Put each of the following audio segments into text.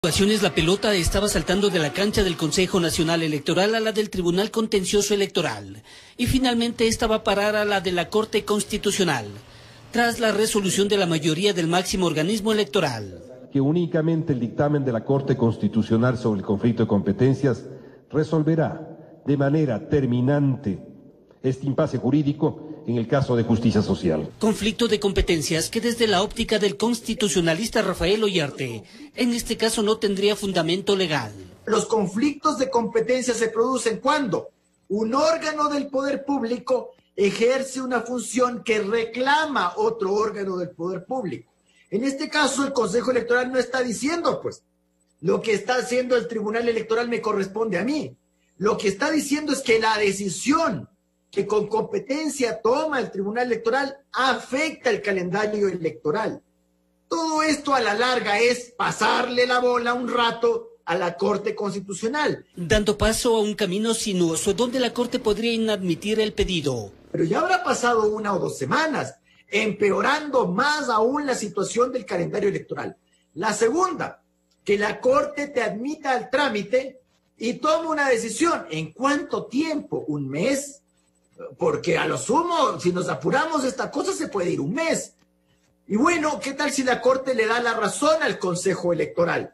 Ocasiones la pelota estaba saltando de la cancha del Consejo Nacional Electoral a la del Tribunal Contencioso Electoral y finalmente esta va a parar a la de la Corte Constitucional, tras la resolución de la mayoría del máximo organismo electoral. Que únicamente el dictamen de la Corte Constitucional sobre el conflicto de competencias resolverá de manera terminante este impasse jurídico en el caso de justicia social. Conflicto de competencias que desde la óptica del constitucionalista Rafael Ollarte, en este caso no tendría fundamento legal. Los conflictos de competencia se producen cuando un órgano del poder público ejerce una función que reclama otro órgano del poder público. En este caso el Consejo Electoral no está diciendo, pues, lo que está haciendo el Tribunal Electoral me corresponde a mí. Lo que está diciendo es que la decisión que con competencia toma el Tribunal Electoral afecta el calendario electoral. Todo esto a la larga es pasarle la bola un rato a la Corte Constitucional. Dando paso a un camino sinuoso donde la Corte podría inadmitir el pedido. Pero ya habrá pasado 1 o 2 semanas, empeorando más aún la situación del calendario electoral. La segunda, que la Corte te admita al trámite y tome una decisión. ¿En cuánto tiempo? ¿1 mes? Porque a lo sumo, si nos apuramos, esta cosa se puede ir 1 mes. Y bueno, ¿qué tal si la Corte le da la razón al Consejo Electoral?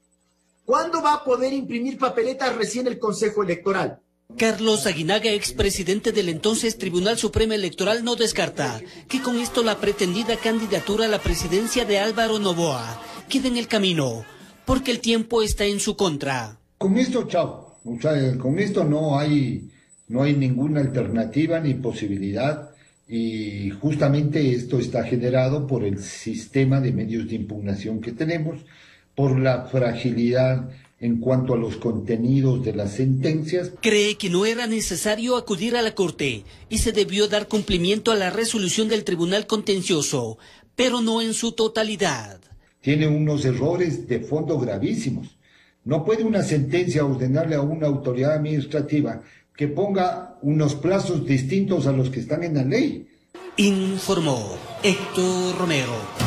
¿Cuándo va a poder imprimir papeletas recién el Consejo Electoral? Carlos Aguinaga, expresidente del entonces Tribunal Supremo Electoral, no descarta que con esto la pretendida candidatura a la presidencia de Álvaro Noboa quede en el camino, porque el tiempo está en su contra. Con esto, chao. O sea, con esto no hay ninguna alternativa ni posibilidad, y justamente esto está generado por el sistema de medios de impugnación que tenemos, por la fragilidad en cuanto a los contenidos de las sentencias. Cree que no era necesario acudir a la Corte y se debió dar cumplimiento a la resolución del Tribunal Contencioso, pero no en su totalidad. Tiene unos errores de fondo gravísimos. No puede una sentencia ordenarle a una autoridad administrativa que ponga unos plazos distintos a los que están en la ley. Informó Héctor Romero.